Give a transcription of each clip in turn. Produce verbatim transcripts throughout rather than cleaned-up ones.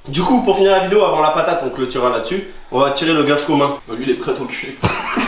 Du coup, pour finir la vidéo, avant la patate, on clôturera là-dessus. On va tirer le gage commun. Bah, lui, il est prêt à t'enculer.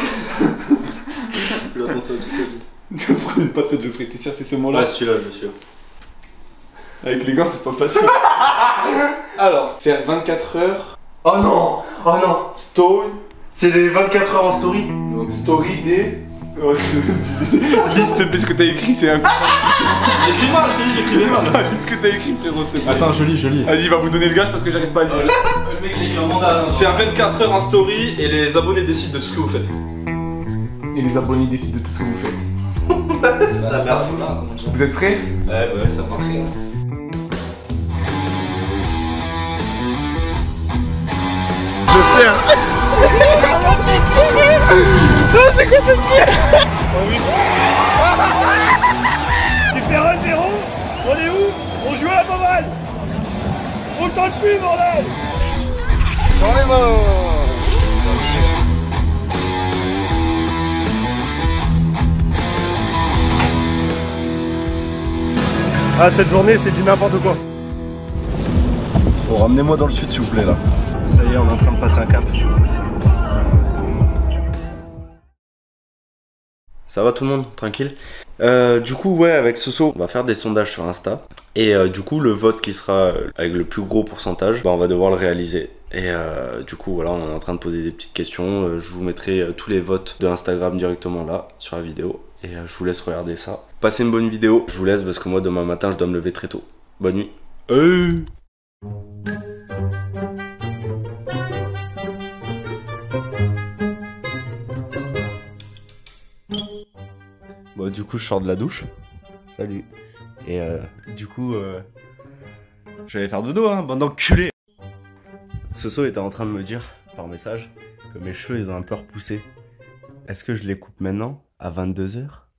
Il attend ça toute sa vie. Tu vas prendre une patate, je ferai, t'es sûr, c'est ce mot-là? Ouais, celui-là, je suis sûr. Avec les gants, c'est pas facile. Alors, faire vingt-quatre heures. Oh non! Oh non! Story. C'est les vingt-quatre heures en story. Donc, story des. Oh, liste de ce que t'as écrit, c'est un. J'écris mal, je te dis, j'écris mal. Lis ce que t'as écrit, frérot, s'il te plaît. Attends, je lis, je lis. Vas-y, il va vous donner le gage parce que j'arrive pas à lire. Le mec, il a écrit un mandat. Faire vingt-quatre heures en story et les abonnés décident de tout ce que vous faites. Et les abonnés décident de tout ce que vous faites. Ça Ça fout là, comment dire. Vous êtes prêts? Ouais, ouais, ça marche. Je sais, hein. Non, c'est quoi cette vie? Oh oui. Tu fais un zéro. On est où? On joue à la balle. On le tente plus, bordel. Ah, cette journée, c'est du n'importe quoi. Bon, ramenez-moi dans le sud, s'il vous plaît, là. Ça y est, on est en train de passer un cap. Ça va tout le monde? Tranquille? euh, Du coup, ouais, avec Soso, on va faire des sondages sur Insta. Et euh, du coup, le vote qui sera avec le plus gros pourcentage, bah, on va devoir le réaliser. Et euh, du coup, voilà, on est en train de poser des petites questions. Euh, je vous mettrai euh, tous les votes de Instagram directement là, sur la vidéo. Et euh, je vous laisse regarder ça. Passez une bonne vidéo. Je vous laisse parce que moi, demain matin, je dois me lever très tôt. Bonne nuit. Hey. Bon, du coup, je sors de la douche. Salut. Et euh, du coup, euh, je vais aller faire dodo, hein, bande d'enculés. Soso était en train de me dire, par message, que mes cheveux, ils ont un peu repoussé. Est-ce que je les coupe maintenant, à vingt-deux heures?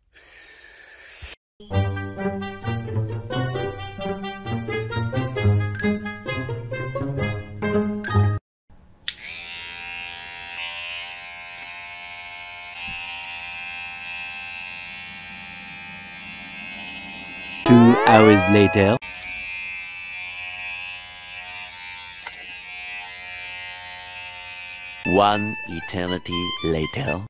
Two hours later. One eternity later.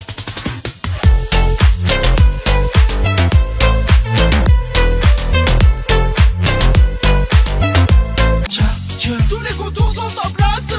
Tous les contours sont en place.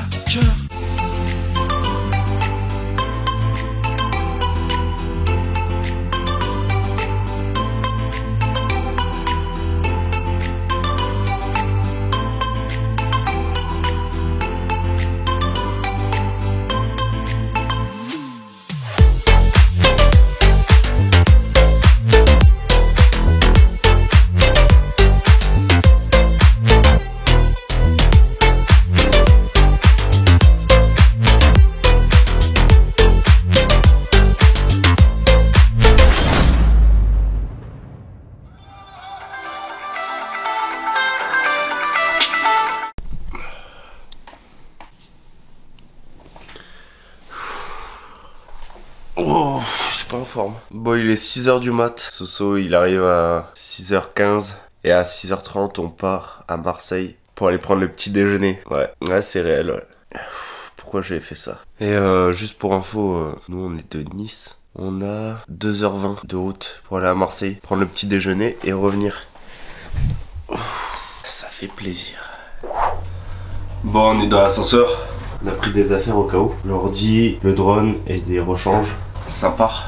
Oh, je suis pas en forme. Bon, il est six heures du mat. Soso, il arrive à six heures quinze. Et à six heures trente, on part à Marseille pour aller prendre le petit déjeuner. Ouais, ouais, c'est réel, ouais. Pourquoi j'avais fait ça? Et euh, juste pour info, euh, nous on est de Nice. On a deux heures vingt de route pour aller à Marseille, prendre le petit déjeuner et revenir. Ouf, ça fait plaisir. Bon, on est dans l'ascenseur. On a pris des affaires au cas où. L'ordi, le drone et des rechanges. Ça part.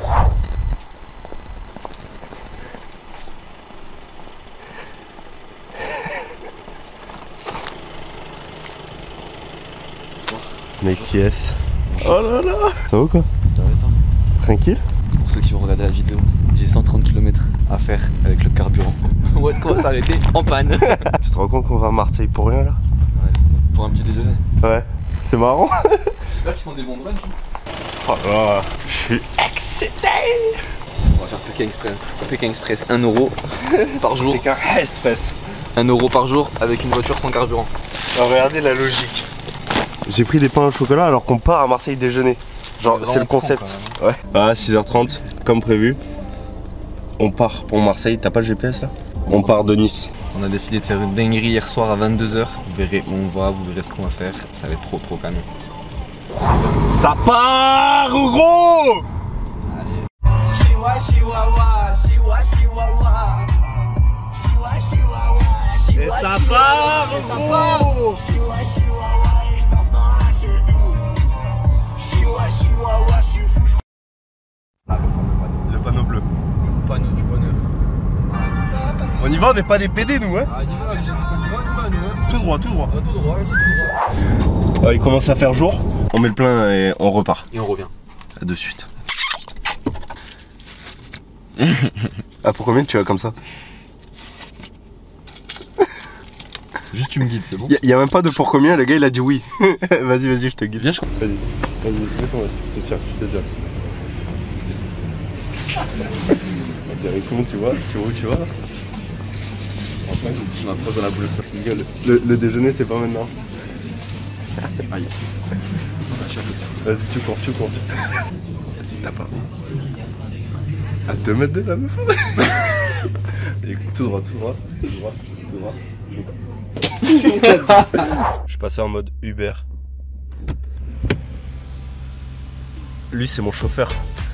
Mais qui est-ce? Oh là là! Ça va ou quoi? Ça va et toi? Tranquille? Pour ceux qui vont regarder la vidéo, j'ai cent trente kilomètres à faire avec le carburant. Où est-ce qu'on va s'arrêter? En panne. Tu te rends compte qu'on va à Marseille pour rien là? Ouais, je sais. Pour un petit déjeuner. Ouais, c'est marrant. J'espère qu'ils font des bons brunchs. Oh là là, je suis excité. On va faire Pékin Express. Pékin Express, un euro par jour. Pékin Express. un euro par jour avec une voiture sans carburant. Alors regardez la logique. J'ai pris des pains au chocolat alors qu'on part à Marseille déjeuner. Genre c'est le concept. Ouais. Ah, six heures trente, comme prévu. On part pour Marseille. T'as pas le G P S là? On part de Nice. On a décidé de faire une dinguerie hier soir à vingt-deux heures. Vous verrez où on va, vous verrez ce qu'on va faire. Ça va être trop trop canon. Ça part, gros! Et ça part, gros! Le panneau bleu. Le panneau du bonheur. On y va, on n'est pas des P D nous, hein? Ah, on y va, on y va, on y va, nous, hein. Tout droit, tout droit. Ah, tout droit, là, c'est tout droit. Ah, il commence à faire jour, on met le plein et on repart. Et on revient. À de suite. Ah, pour combien tu vas comme ça? Juste tu me guides, c'est bon? Y'a y a même pas de pour combien, le gars il a dit oui. Vas-y, vas-y, je te guide. Viens, je... Vas-y, vas-y, mets-toi, je te tiens, je te tiens. La direction, tu vois, tu vois où tu vas? Enfin, je m'approche dans la boule. Le, le déjeuner, c'est pas maintenant. Aïe. Vas-y, tu cours, tu cours. T'as pas. À deux mètres de la meuf. Écoute, tout droit, tout droit, tout droit, tout droit. Je suis passé en mode Uber. Lui, c'est mon chauffeur.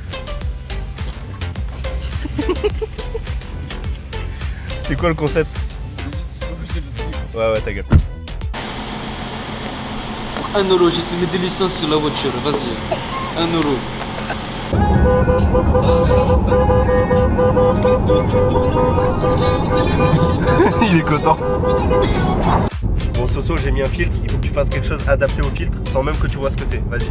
C'était quoi le concept? Ouais, ouais, ta gueule. un euro, je te mets des licences sur la voiture, vas-y. un euro. Il est content. Bon Soso, j'ai mis un filtre, il faut que tu fasses quelque chose adapté au filtre sans même que tu vois ce que c'est, vas-y.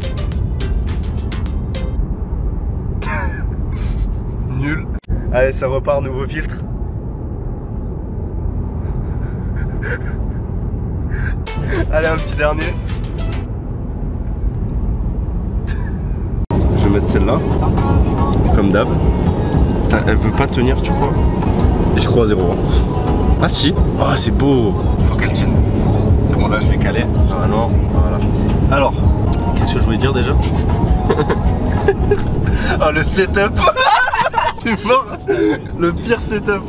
Nul. Allez, ça repart, nouveau filtre. Allez, un petit dernier. Je vais mettre celle-là, comme d'hab. Elle veut pas tenir, tu crois? Je crois zéro. Ah si. Oh, c'est beau. Faut qu'elle tienne. C'est bon, là je vais caler. Normalement, voilà. Alors, qu'est-ce que je voulais dire déjà? Oh, le setup. Je suis mort. Le pire setup.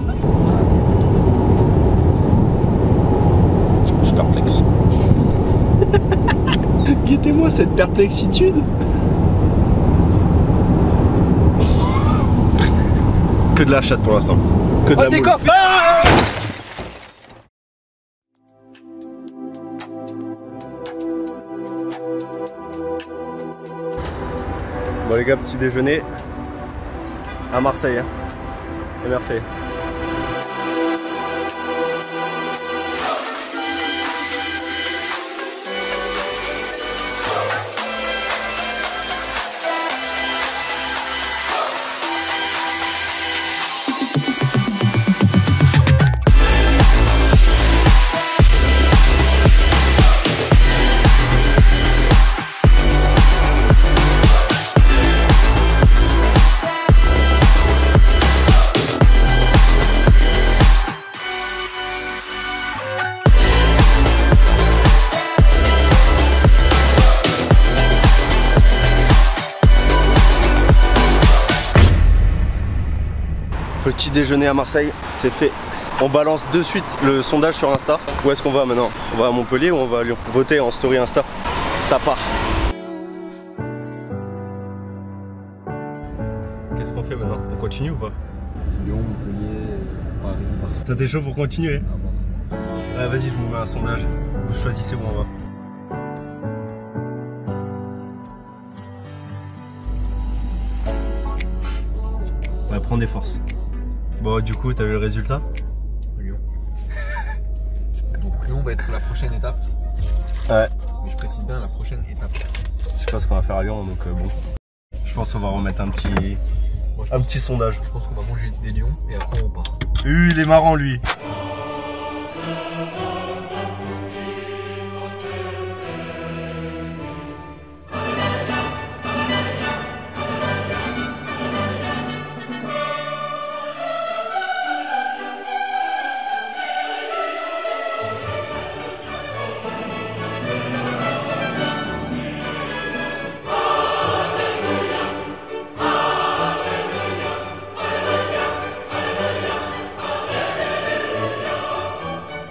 Je suis perplexe. Guettez-moi cette perplexitude. Que de la chatte pour l'instant. Que de Oh, la décor, moule. Ah bon les gars, petit déjeuner à Marseille, hein. Et merci. Petit déjeuner à Marseille, c'est fait. On balance de suite le sondage sur Insta. Où est-ce qu'on va maintenant? On va à Montpellier ou on va à Lyon? Votez en story Insta. Ça part. Qu'est-ce qu'on fait maintenant? On continue ou pas? Lyon, Montpellier, Paris, Marseille. T'as des chaud pour continuer? Ah, vas-y, je vous mets un sondage. Vous choisissez où on va. Ouais, prends des forces. Bon, du coup, t'as vu le résultat? Lyon. Donc Lyon va être la prochaine étape. Ouais. Mais je précise bien la prochaine étape. Je sais pas ce qu'on va faire à Lyon, donc euh, bon. Je pense qu'on va remettre un petit, Moi, je un pense, petit sondage. je pense qu'on va manger des lions et après on part. Euh, il est marrant lui.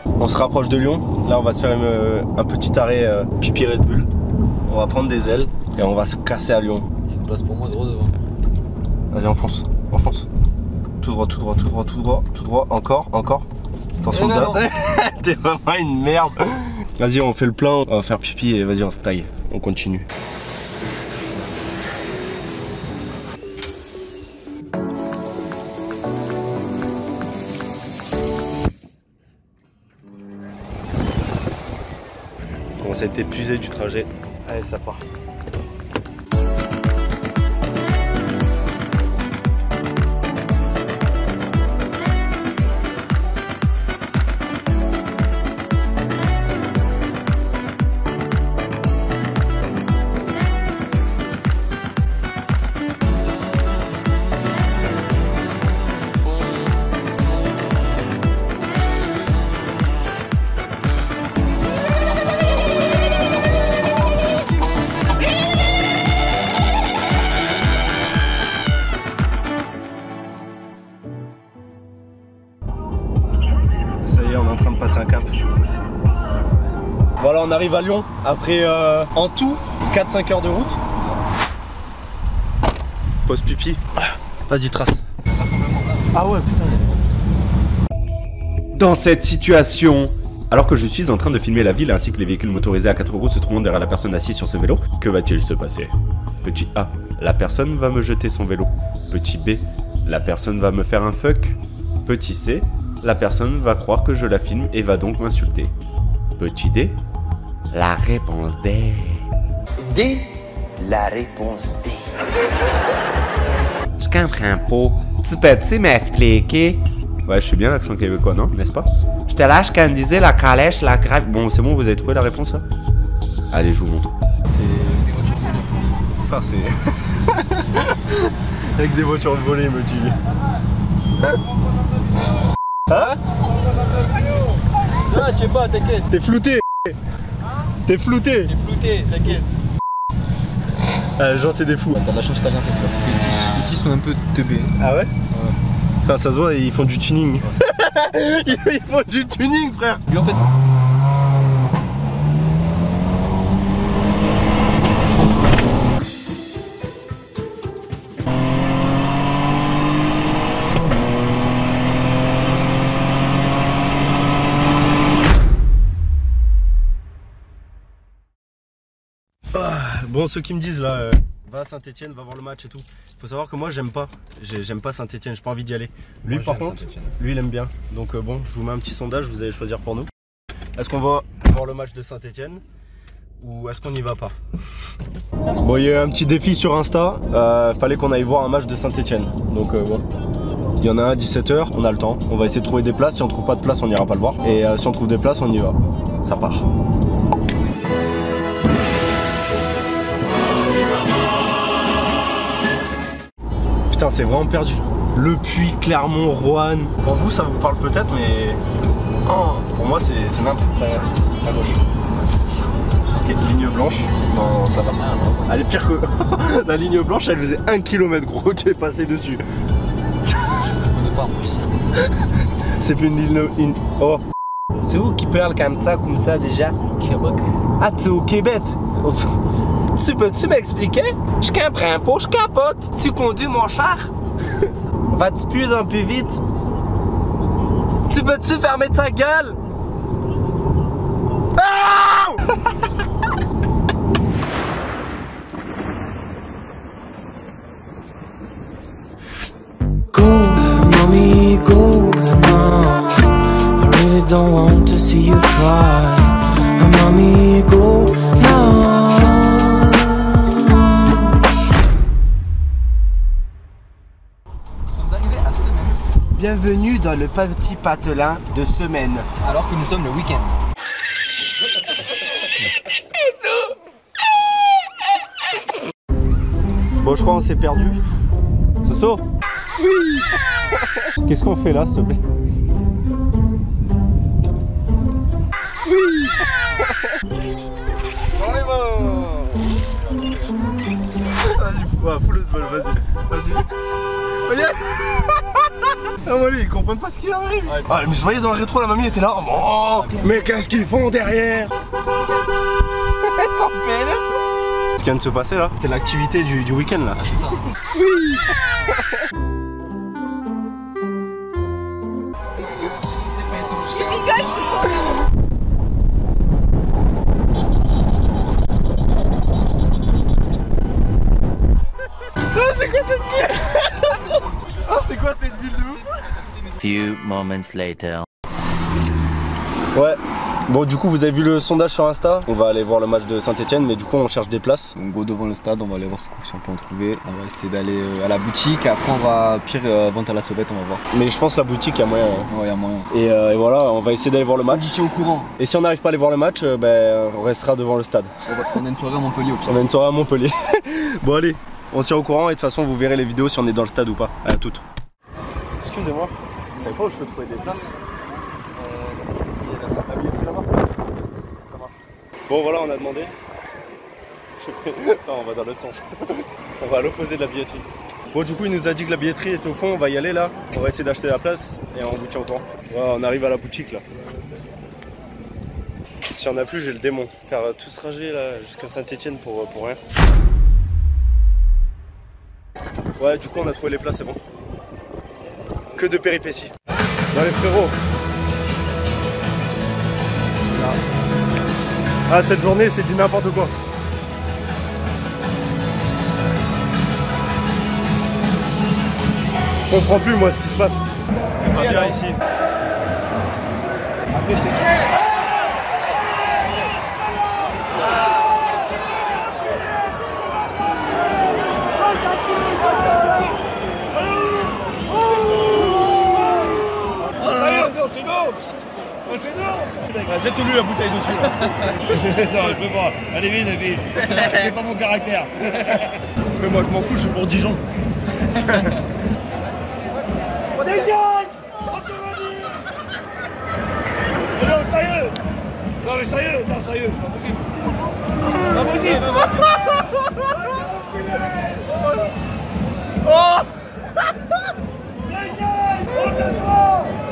On se rapproche de Lyon. Là, on va se faire une, un petit arrêt euh, pipi Red Bull. On va prendre des ailes et on va se casser à Lyon. Il y a une place pour moi droit devant. Vas-y, enfonce, enfonce. Tout droit, tout droit, tout droit, tout droit, tout droit. Encore, encore. Attention, eh non, non. T'es vraiment une merde. Vas-y, on fait le plein. On va faire pipi et vas-y, on se taille. On continue. On commence à être épuisé du trajet. Allez, ça part. Ça y est, on est en train de passer un cap. Voilà, on arrive à Lyon après euh, en tout quatre cinq heures de route. Pause pipi. Vas-y, trace. Ah ouais, putain. Dans cette situation, alors que je suis en train de filmer la ville ainsi que les véhicules motorisés à quatre roues se trouvant derrière la personne assise sur ce vélo, que va-t-il se passer? Petit A, la personne va me jeter son vélo. Petit B, la personne va me faire un fuck. Petit C, la personne va croire que je la filme et va donc m'insulter. Petit D, la réponse D. D. La réponse D. Je comprends pas. Tu peux-tu m'expliquer? Ouais, je suis bien l'accent québécois, non? N'est-ce pas? Je te lâche quand disait la calèche, la grave. Bon, c'est bon, vous avez trouvé la réponse là? Allez, je vous montre. C'est des voitures volées. Enfin, c'est. Avec des voitures volées, me dit. Hein? Ah, tu sais pas, t'inquiète. T'es flouté. T'es flouté. T'es flouté, t'inquiète. Ah, les gens, c'est des fous. T'as de la chance que t'as rien fait, quoi, parce que ici, ici, ils sont un peu teubés. Ah ouais? Ouais. Enfin, ça se voit, ils font du tuning. Ils font du tuning, frère. Lui, en fait. Bon, ceux qui me disent là, euh, va à Saint-Etienne, va voir le match et tout. Faut savoir que moi, j'aime pas. J'aime pas Saint-Etienne, j'ai pas envie d'y aller. Lui, Moi, par contre, lui, il aime bien. Donc, euh, bon, je vous mets un petit sondage, vous allez choisir pour nous. Est-ce qu'on va voir le match de Saint-Etienne ou est-ce qu'on n'y va pas? Bon, il y a eu un petit défi sur Insta. Euh, fallait qu'on aille voir un match de Saint-Etienne. Donc, euh, bon. Il y en a un à dix-sept heures, on a le temps. On va essayer de trouver des places. Si on trouve pas de place, on n'ira pas le voir. Et euh, si on trouve des places, on y va. Ça part. Putain, c'est vraiment perdu. Le Puy, Clermont, Roanne. Pour vous, ça vous parle peut-être, mais oh, pour moi, c'est n'importe quoi. À gauche. Ok, ligne blanche. Non, ça va. Elle est pire que. La ligne blanche, elle faisait un kilomètre, gros. Tu es passé dessus. Je connais pas en plus. C'est plus une ligne. Une... Oh. C'est où qui parle comme ça, comme ça déjà? Québec. Ah, c'est au Québec. Tu peux-tu m'expliquer? Je comprends pas, je capote. Tu conduis mon char? Va-tu plus un peu vite? Tu peux-tu fermer ta gueule? Ah! Go, mommy, go now. I really don't want to see you cry. Mommy, go now. Bienvenue dans le petit patelin de semaine. Alors que nous sommes le week-end. Bon, je crois qu'on s'est perdu. Soso? Oui. Qu'est-ce qu'on fait là, s'il te plaît? Oui. Dans les mains. Vas-y, ouais, fous le ball, vas-y. Vas-y. Regarde. Ah ouais, ils comprennent pas ce qui arrive. Ah, mais je voyais dans le rétro, la mamie était là. Oh, mais qu'est-ce qu'ils font derrière? Ce qui vient de se passer là, c'est l'activité du, du week-end là. Ah, c'est ça. Oui. Ah, c'est quoi cette ville? Ah, c'est quoi cette ville de ouf? Few moments later. Ouais. Bon, du coup, vous avez vu le sondage sur Insta. On va aller voir le match de Saint-Etienne, mais du coup, on cherche des places. On go devant le stade, on va aller voir ce si on peut en trouver. On va essayer d'aller euh, à la boutique. Après, on va, pire, euh, avant à la sauvette, on va voir. Mais je pense la boutique, il y a moyen. Hein. Ouais, il y a moyen. Et, euh, et voilà, on va essayer d'aller voir le match. On tient au courant. Et si on n'arrive pas à aller voir le match, euh, ben, on restera devant le stade. On, va, on a une soirée à Montpellier au pire. On a une soirée à Montpellier. Bon, allez, on se tient au courant et de toute façon, vous verrez les vidéos si on est dans le stade ou pas. À toutes. Excusez-moi, vous savez pas où je peux trouver des places? La billetterie là-bas. Ça marche. Bon, voilà, on a demandé. Non, on va dans l'autre sens. On va à l'opposé de la billetterie. Bon, du coup, il nous a dit que la billetterie était au fond. On va y aller là. On va essayer d'acheter la place et on vous tient au courant. Voilà, on arrive à la boutique là. Si on a plus, j'ai le démon. Faire tout ce trajet là jusqu'à Saint-Etienne pour, pour rien. Ouais, du coup, on a trouvé les places, c'est bon. Que de péripéties. Dans les frérots. Ah, cette journée, c'est du n'importe quoi. Je comprends plus, moi, ce qui se passe. C'est pas bien ici. Après, c'est... Jette-lui la bouteille dessus là. Non, je peux pas. Allez vite, vite. C'est pas mon caractère. Mais moi je m'en fous, je suis pour Dijon. Dégage! Non, sérieux! Non, mais sérieux! Non, sérieux! Pas possible! Pas possible! Oh! Dégage! Regarde-moi!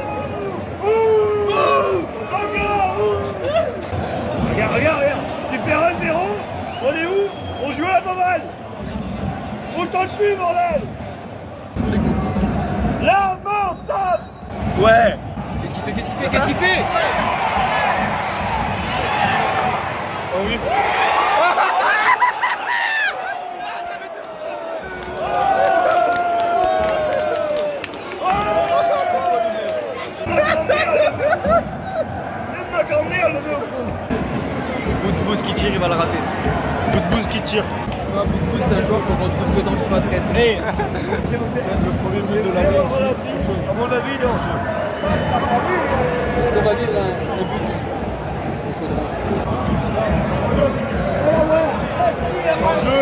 Regarde, regarde, regarde! Tu fais un zéro, on est où? On joue à pas mal! On le tente plus, bordel! Lamentable! Ouais! Qu'est-ce qu'il fait? Qu'est-ce qu'il fait? Qu'est-ce qu'il fait? Oh oui! Même ma grand-mère le met au fond! Bout de boost qui tire, il va le rater. Bout de boost qui tire. Tu vois, bout de boost, c'est un joueur qu'on retrouve que dans FIFA treize. Hey. Le premier but de l'année ici. À mon avis, il est en jeu. Est-ce qu'on va vivre un, un but au chaudron? En jeu.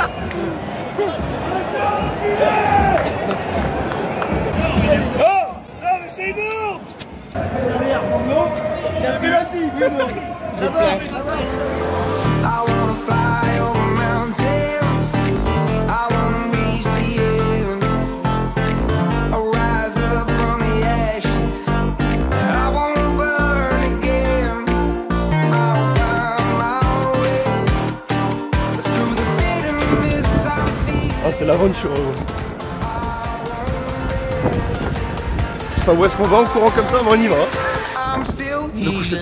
Oh! Non, mais c'est énorme! Derrière, Morneau, c'est un penalty, Bruno! Ça va, ça va! I wanna fly over mountains. I wanna reach the end. I'll rise up from the ashes. I wanna burn again. I'll find my way through the bitterness I feel. Ah, c'est l'aventure. Je sais pas où est-ce qu'on va en courant comme ça, mais on y va. I'm still healing.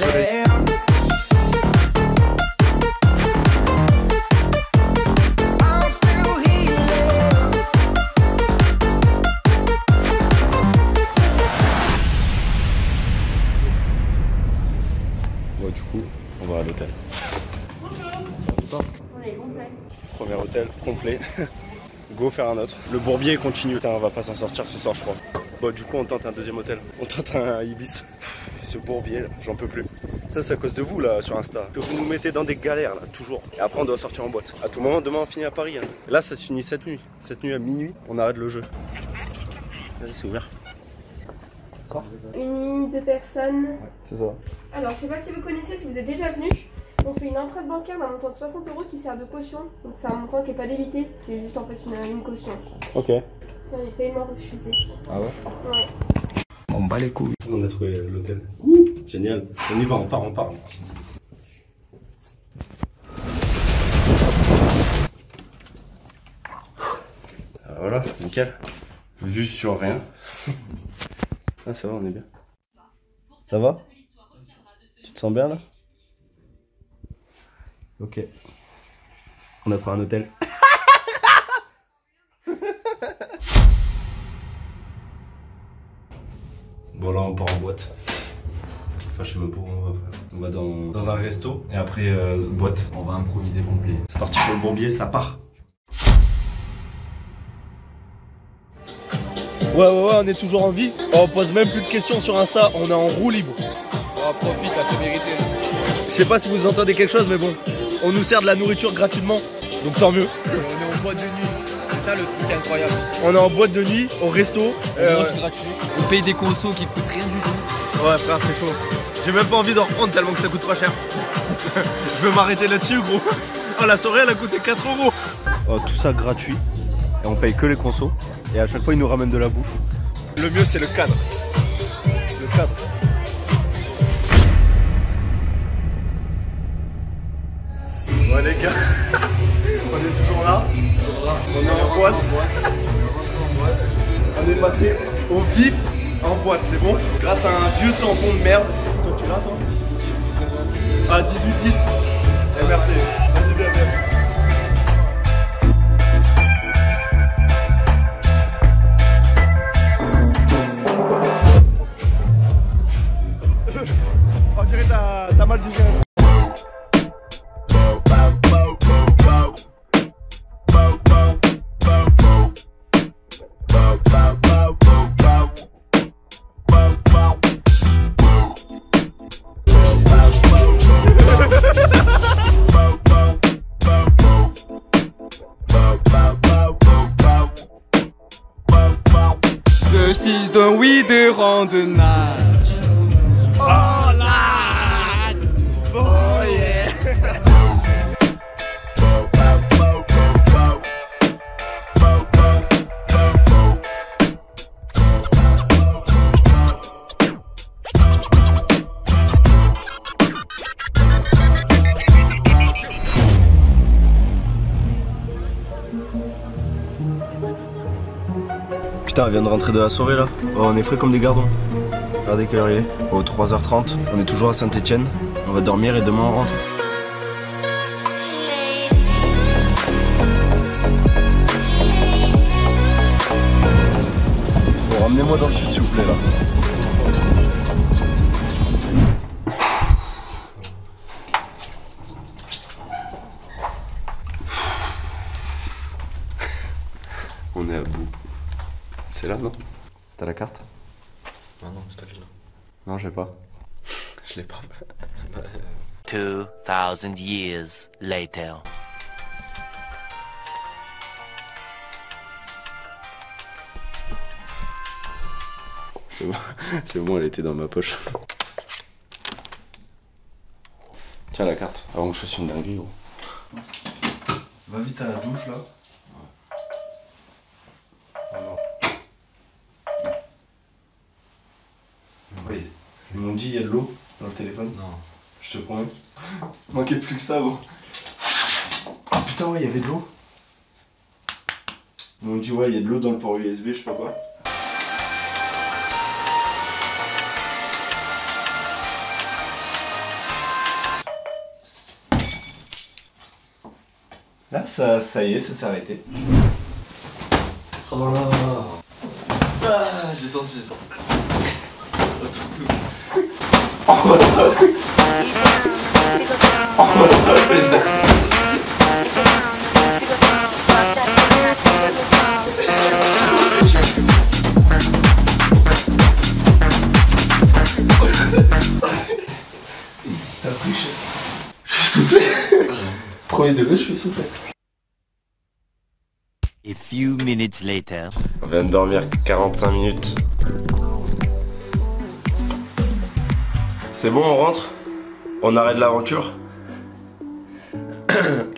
Bon, du coup, on va à l'hôtel. Ça, On est complet. premier hôtel complet. Go faire un autre. Le bourbier continue. Putain, on va pas s'en sortir ce soir, je crois. Bon, du coup, on tente un deuxième hôtel. On tente un Ibis. Ce bourbier, là, j'en peux plus. Ça, c'est à cause de vous, là, sur Insta. Que vous nous mettez dans des galères, là, toujours. Et après, on doit sortir en boîte. À tout moment, demain, on finit à Paris. Hein. Là, ça se finit cette nuit. Cette nuit à minuit, on arrête le jeu. Vas-y, c'est ouvert. Une ligne de personnes. C'est ça. Alors, je sais pas si vous connaissez, si vous êtes déjà venu. On fait une empreinte bancaire d'un montant de soixante euros qui sert de caution. Donc c'est un montant qui n'est pas débité, c'est juste en fait une, une caution. Ok. C'est concernant les paiements refusés. Ah ouais? Ouais. On bat les couilles. On a trouvé l'hôtel. Génial. On y va, on part, on part. Ah, voilà, nickel. Vue sur rien. Ah, ça va, on est bien. Ça va? Tu te sens bien là? Ok. On a trouvé un hôtel. Bon là on part en boîte. Enfin je sais même pas où on va faire. On va dans, dans un resto et après euh, boîte. On va improviser complet. C'est parti pour le bourbier, ça part. Ouais ouais ouais, on est toujours en vie. On pose même plus de questions sur Insta, on est en roue libre. Oh profite, là c'est mérité. Je sais pas si vous entendez quelque chose mais bon, on nous sert de la nourriture gratuitement, donc tant mieux. On est en boîte de nuit, c'est ça le truc incroyable. On est en boîte de nuit, au resto. On euh, mange gratuit, on paye des consos qui coûtent rien du tout. Ouais frère c'est chaud. J'ai même pas envie d'en reprendre tellement que ça coûte pas cher. Je veux m'arrêter là-dessus gros. Oh la soirée elle a coûté quatre euros. Oh, tout ça gratuit. Et on paye que les consos. Et à chaque fois ils nous ramènent de la bouffe. Le mieux c'est le cadre. Le cadre. Ouais les gars, on est toujours là. On est en boîte. On est passé au V I P en boîte, c'est bon? Grâce à un vieux tampon de merde. Toi tu l'as toi? Ah dix-huit dix. Eh merci. Vas-y bien bien. On dirait t'as t'as mal digéré. De six, de oui, de rang de nage. Oh là! Oh yeah! Putain, elle vient de rentrer de la soirée là. Oh, on est frais comme des gardons. Regardez quelle heure il est. Oh, trois heures trente. On est toujours à Saint-Etienne. On va dormir et demain on rentre. Bon, ramenez-moi dans le sud s'il vous plaît là. On est à bout. C'est là, non? T'as la carte? Non, non, c'est toi qui l'as. Non, j'ai pas. Je l'ai pas. Two thousand years later. C'est bon, c'est bon, elle était dans ma poche. Tiens la carte, avant que je fasse une dinguerie gros. Va vite à la douche là. Oui, ils m'ont dit il y a de l'eau dans le téléphone. Non. Je te promets. Manquait plus que ça gros. Ah putain ouais, il y avait de l'eau. Ils m'ont dit ouais, il y a de l'eau dans le port U S B, je sais pas quoi. Là, ça, ça y est, ça s'est arrêté. Oh là. Ah, j'ai senti, j'ai senti. T'as pris, je suis soufflé. Premier degré, je suis soufflé. A few minutes later. On vient de dormir quarante-cinq minutes. C'est bon, on rentre? On arrête l'aventure?